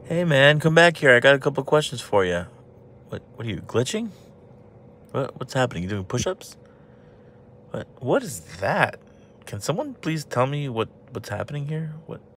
Hey man, come back here. I got a couple questions for you. What are you glitching? What's happening? You doing push-ups? What is that? Can someone please tell me what's happening here?